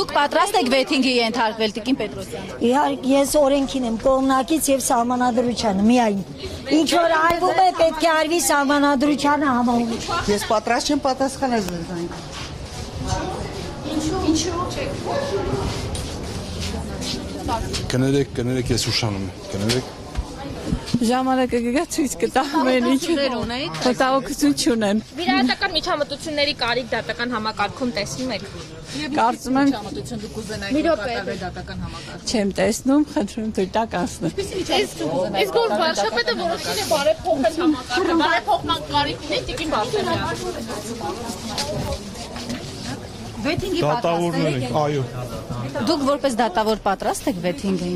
Դուք պատրաստ եք վեթինգի ենթարկվել Տիկին Պետրոսյան։ Իհարկե ես օրենքին եմ կողմնակից եւ սահմանադրությանը միայն։ Ինչ որ արվում է պետք է արվի սահմանադրությանը համաձայն։ Ես պատրաստ չեմ պատասխանել ձեզ այն։ Ինչու՞ չեք։ Կներեք ես ուշանում եմ, կներեք։ Ժամանակը գա ցույց կտա ամեն ինչ։ Մտահոգություն չունեմ։ Վիրահատական միջամտությունների կարիք դատական համակարգում տեսնում եք։ Կարծում եմ միջամտություն դուք կուզենայիք կատարվի դատական համակարգ։ չեմ տեսնում, խնդրում թույլ տաք ասնեմ։ Իսկ որ վարչապետը որոշել է բարեփոխել համակարգը, բարեփոխման կարիք ունի Տիկին Բարսեղյան։ Վեթինգի պատրաստ եք։ Այո։ Դուք որպես դատավոր պատրաստ եք վեթինգին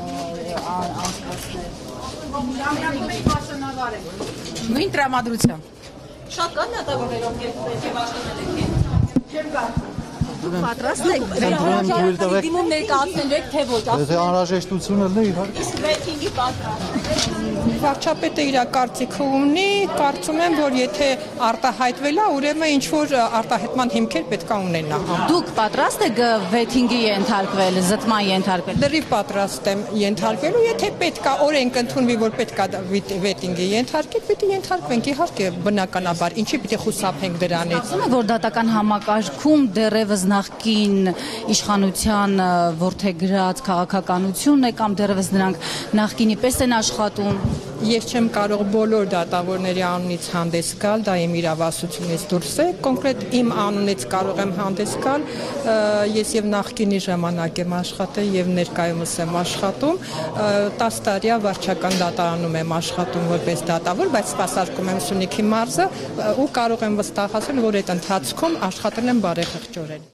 Նույն տրամադրությամբ։ Շատ կան դատավորներով պետք է վաճառել եք։ Պատրաստ եք դիմում ներկայացնելու եք թե ոչ։ Եթե անհրաժեշտությունը լինի, իհարկե։ Իսկ վեթինգի պատրաստ։ Վարչապետը իր կարծիքը ունի, կարծում եմ, որ եթե արտահայտվել է, ուրեմն ինչ որ արտահայտման հիմքեր պետք է ունենա։ Դուք պատրաստ եք վեթինգի ենթարկվել, զտման ենթարկվել։ Լրիվ պատրաստ եմ ենթարկվելու, եթե պետք է օրենք ընդունվի, որ պետք է վեթինգի ենթարկել, պիտի ենթարկվենք, իհարկե բնականաբար, ինչի պիտի խուսափենք դրանից։ Ասում եք, որ դատական համակարգում դեռևս նախկին իշխանության որդեգրած քաղաքականությունն է կամ դեռևս նրանք նախկինի պես են աշխատում։ Ես չեմ կարող բոլոր դատավորների անունից հանդես գալ, դա իմ իրավասությունից դուրս է, կոնկրետ իմ անունից կարող եմ հանդես գալ, ես եւ նախկինի ժամանակ եմ աշխատել եւ ներկայումս եմ աշխատում, 10 տարի վարչական դատարանում եմ աշխատում որպես դատավոր, բայց սպասարկում եմ Սյունիքի մարզը ու կարող եմ վստահ ասել, որ այդ ընթացքում աշխատել եմ բարեխղճորեն։